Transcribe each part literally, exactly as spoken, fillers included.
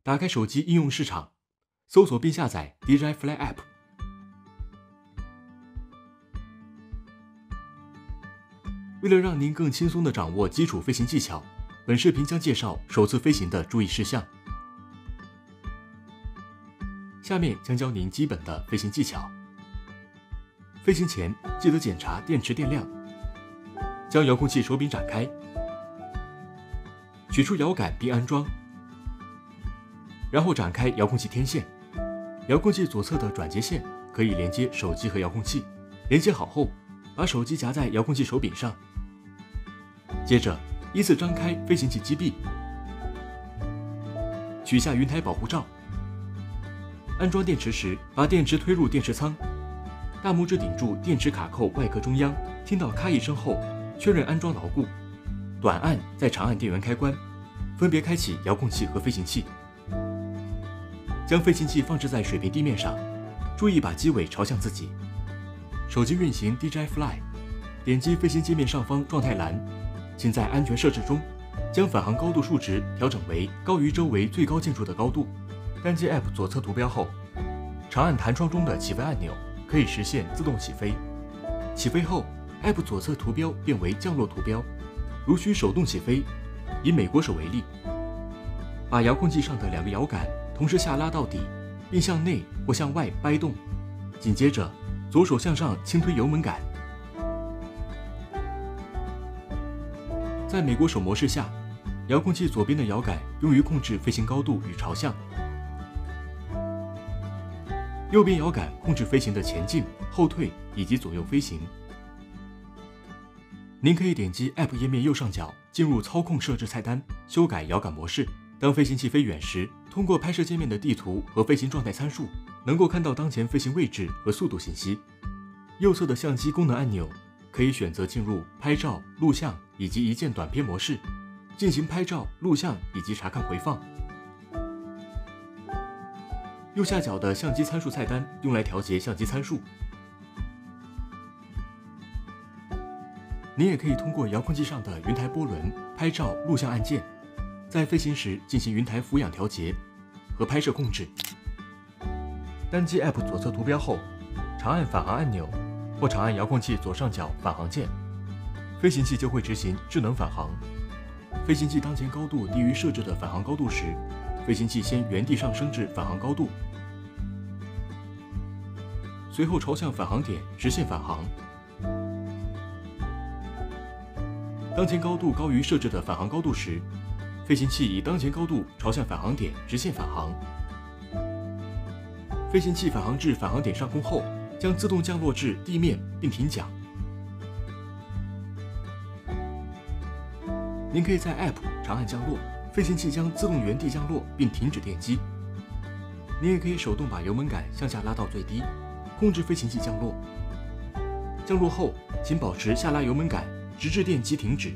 打开手机应用市场，搜索并下载 D J I Fly App。为了让您更轻松地掌握基础飞行技巧，本视频将介绍首次飞行的注意事项。下面将教您基本的飞行技巧。飞行前记得检查电池电量，将遥控器手柄展开，取出摇杆并安装，然后展开遥控器天线。遥控器左侧的转接线可以连接手机和遥控器，连接好后，把手机夹在遥控器手柄上。接着依次张开飞行器机臂，取下云台保护罩。安装电池时，把电池推入电池仓，大拇指顶住电池卡扣外壳中央，听到咔一声后，确认安装牢固。短按再长按电源开关，分别开启遥控器和飞行器。将飞行器放置在水平地面上，注意把机尾朝向自己。手机运行 D J I Fly， 点击飞行界面上方状态栏，请在安全设置中将返航高度数值调整为高于周围最高建筑的高度。单击 App 左侧图标后，长按弹窗中的起飞按钮，可以实现自动起飞。起飞后 ，App 左侧图标变为降落图标。如需手动起飞，以美国手为例，把遥控器上的两个摇杆同时下拉到底，并向内或向外掰动。紧接着，左手向上轻推油门杆。在美国手模式下，遥控器左边的摇杆用于控制飞行高度与朝向，右边摇杆控制飞行的前进、后退以及左右飞行。您可以点击 App 页面右上角进入操控设置菜单，修改摇杆模式。当飞行器飞远时，通过拍摄界面的地图和飞行状态参数，能够看到当前飞行位置和速度信息。右侧的相机功能按钮可以选择进入拍照、录像以及一键短片模式，进行拍照、录像以及查看回放。右下角的相机参数菜单用来调节相机参数。您也可以通过遥控器上的云台波轮、拍照、录像按键，在飞行时进行云台俯仰调节和拍摄控制。单击 App 左侧图标后，长按返航按钮或长按遥控器左上角返航键，飞行器就会执行智能返航。飞行器当前高度低于设置的返航高度时，飞行器先原地上升至返航高度，随后朝向返航点直线返航。当前高度高于设置的返航高度时，飞行器以当前高度朝向返航点直线返航。飞行器返航至返航点上空后，将自动降落至地面并停桨。您可以在 App 长按降落，飞行器将自动原地降落并停止电机。您也可以手动把油门杆向下拉到最低，控制飞行器降落。降落后，请保持下拉油门杆，直至电机停止。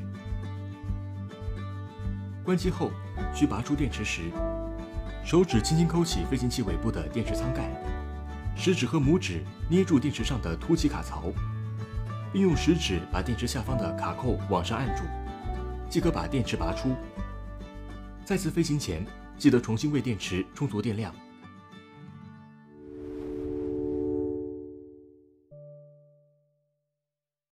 关机后，需拔出电池时，手指轻轻抠起飞行器尾部的电池舱盖，食指和拇指捏住电池上的凸起卡槽，并用食指把电池下方的卡扣往上按住，即可把电池拔出。再次飞行前，记得重新为电池充足电量。